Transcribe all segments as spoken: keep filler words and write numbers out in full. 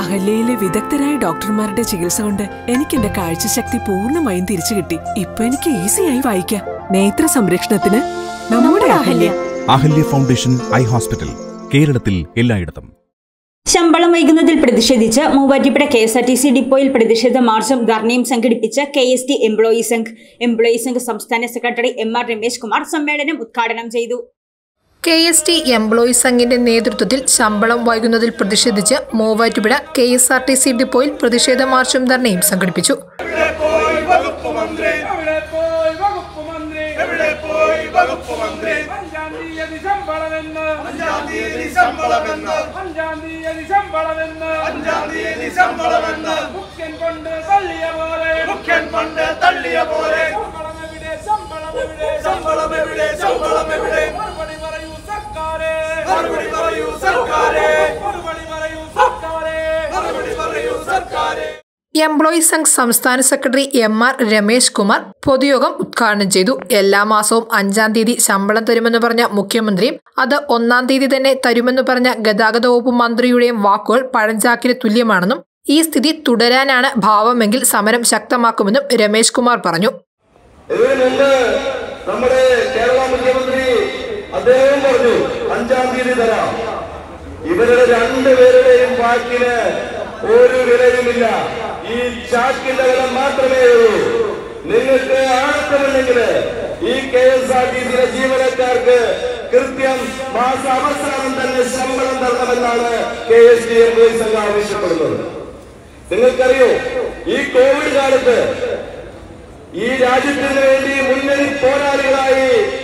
അഹല്യയിലെ വിദഗ്ധരായ ഡോക്ടർമാരുടെ ചികിത്സ കൊണ്ട് എനിക്ക് എന്റെ കാഴ്ചശക്തി പൂർണ്ണമായും തിരിച്ചു കിട്ടി. ഇപ്പൊ എനിക്ക് ഈസിയായി വായിക്കാം. നേത്ര സംരക്ഷണത്തിന് നമ്മുടെ Ahalya. Ahalya foundation eye hospital, കേരളത്തിൽ എല്ലായിടത്തും. ശമ്പളം വൈകുന്നതിൽ പ്രതിഷേധിച്ച് Muvattupuzha K S R T C ഡിപ്പോയിൽ പ്രതിഷേധ മാർച്ചും ധർണയും സംഘടിപ്പിച്ച K S T employee Sangh employee Sangh സംസ്ഥാന secretary M R Ramesh Kumar സമ്മേളനം ഉദ്ഘാടനം ചെയ്തു. കെ എസ് ടി എംപ്ലോയി സംഘിന്റെ നേതൃത്വത്തിൽ ശമ്പളം വൈകുന്നതിൽ പ്രതിഷേധിച്ച് Muvattupuzha K S R T C ഡിപ്പോയിൽ പ്രതിഷേധ മാർച്ചും ധർണയും സംഘടിപ്പിച്ചു. എംപ്ലോയി സംഘ് സംസ്ഥാന secretary M R Ramesh Kumar പൊതുയോഗം ഉദ്ഘാടനം ചെയ്തു. എല്ലാ മാസവും അഞ്ചാം തീയതി ശമ്പളം തരുമെന്ന് പറഞ്ഞ മുഖ്യമന്ത്രിയും അത് ഒന്നാം തീയതി തന്നെ തരുമെന്ന് പറഞ്ഞ ഗതാഗത വകുപ്പ് മന്ത്രിയുടെയും വാക്കുകൾ പഴഞ്ചാക്കിന് തുല്യമാണെന്നും ഈ സ്ഥിതി തുടരാനാണ് ഭാവമെങ്കിൽ സമരം ശക്തമാക്കുമെന്നും രമേശ് കുമാർ പറഞ്ഞു. നമ്മുടെ കേരള മുഖ്യമന്ത്രി അദ്ദേഹം പറഞ്ഞു അഞ്ചാം തീയതി തരാം. ഇവരുടെ രണ്ടുപേരുടെയും വാക്കിന് ഒരു വിലയുമില്ല. ഈ ചാക്കിന്റെ വില മാത്രമേ ഉള്ളൂ. നിങ്ങൾക്ക് ആഴത്തമില്ലെങ്കിൽ ഈ കെ എസ് ആർ ടി സിയിലെ ജീവനക്കാർക്ക് കൃത്യം മാസ അവസാനം തന്നെ ശമ്പളം തരണമെന്നാണ് കെ എസ് ടി എംപ്ലോയി സംഘം ആവശ്യപ്പെടുന്നത്. നിങ്ങൾക്കറിയോ, ഈ കോവിഡ് കാലത്ത് ഈ രാജ്യത്തിന് വേണ്ടി മുന്നണി പോരാളികളായി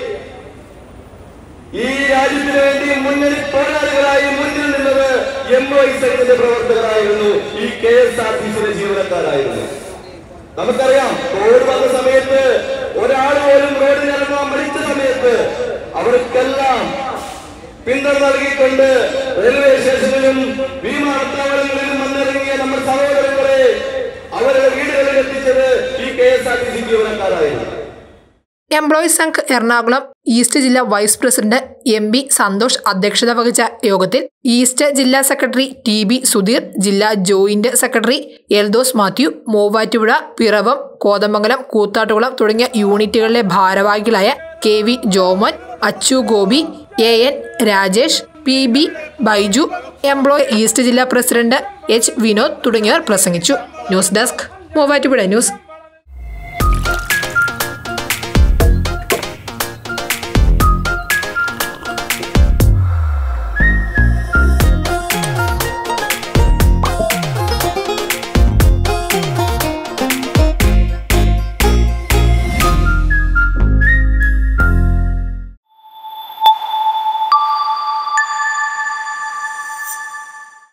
ഈ രാജ്യത്തിന് വേണ്ടി മുന്നണി പോരാളികളായി മുന്നിൽ നിന്നത് എംപ്ലോയി സംഘത്തിന്റെ പ്രവർത്തകരായിരുന്നു, ഈ കെ എസ് ആർ ടി സിയിലെ ജീവനക്കാരായിരുന്നു. നമുക്കറിയാം, കോവിഡ് വന്ന സമയത്ത് ഒരാൾ പോലും റോഡിലിറങ്ങാൻ മടിച്ച സമയത്ത് അവർക്കെല്ലാം പിന്തുണ നൽകിക്കൊണ്ട് റെയിൽവേ സ്റ്റേഷനിലും വിമാനത്താവളങ്ങളിലും വന്നിറങ്ങിയ നമ്മുടെ സഹോദരങ്ങളെ അവരുടെ വീടുകളിൽ എത്തിച്ചത് ഈ K S R T C ജീവനക്കാരായിരുന്നു. എംപ്ലോയി സംഘ് എറണാകുളം ഈസ്റ്റ് ജില്ലാ vice president M B Santhosh അധ്യക്ഷത വഹിച്ച യോഗത്തിൽ ഈസ്റ്റ് ജില്ലാ സെക്രട്ടറി ടി ബി സുധീർ, ജില്ലാ ജോയിന്റ് സെക്രട്ടറി എൽദോസ് മാത്യു, മൂവാറ്റുപുഴ, പിറവം, കോതമംഗലം, കൂത്താട്ടുകുളം തുടങ്ങിയ യൂണിറ്റുകളിലെ ഭാരവാഹികളായ K V Jomon, Achu Gopi, A N Rajesh, P B Baiju, employee east ജില്ലാ പ്രസിഡന്റ് എച്ച് വിനോദ് തുടങ്ങിയവർ പ്രസംഗിച്ചു. News desk, Muvattupuzha news.